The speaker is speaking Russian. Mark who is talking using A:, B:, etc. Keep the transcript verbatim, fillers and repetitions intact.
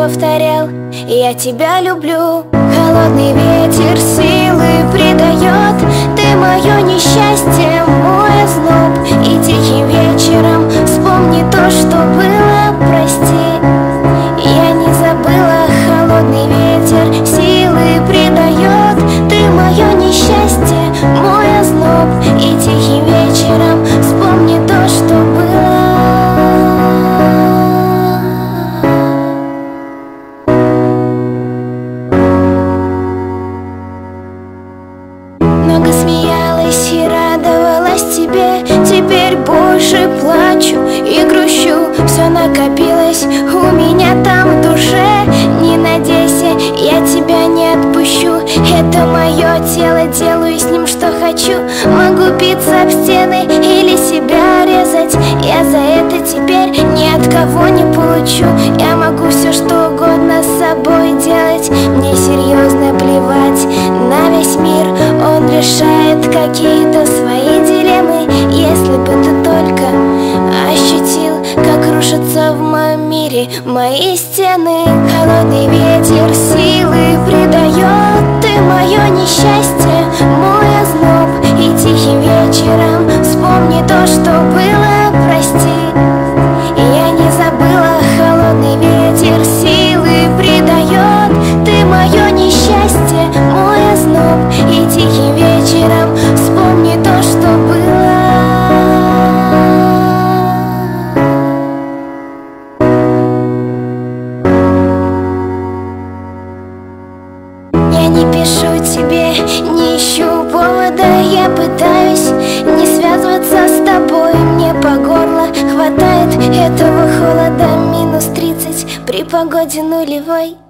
A: повторял: я тебя люблю. Холодный ветер силы придает, ты мое несчастье, мой озноб. И тихим вечером вспомни то, что было, прости. Я не забыла, холодный ветер силы придает, ты мое несчастье, мой озноб. И тихим вечером вспомни то, что было. Много смеялась и радовалась тебе, теперь больше плачу и грущу. Все накопилось у меня там в душе. Не надейся, я тебя не отпущу. Это мое тело, делаю с ним что хочу. Могу биться об стены или себя резать. Я за это теперь ни от кого не получу. Я могу все что угодно с собой делать. Мне серьезно плевать на весь мир. Он решает какие-то свои дилеммы. Если бы ты только ощутил, как рушатся в моем мире мои стены. Холодный ветер силы придает, ты мое несчастье, мой озноб. И тихим вечером вспомни то, что было, прости. Я не забыла, холодный ветер силы придает, ты мое несчастье, мой озноб. И тихим вечером вспомни то, что было. Я не пишу тебе, не ищу повода. Я пытаюсь не связываться с тобой. Мне по горло хватает этого холода. Минус тридцать при погоде нулевой.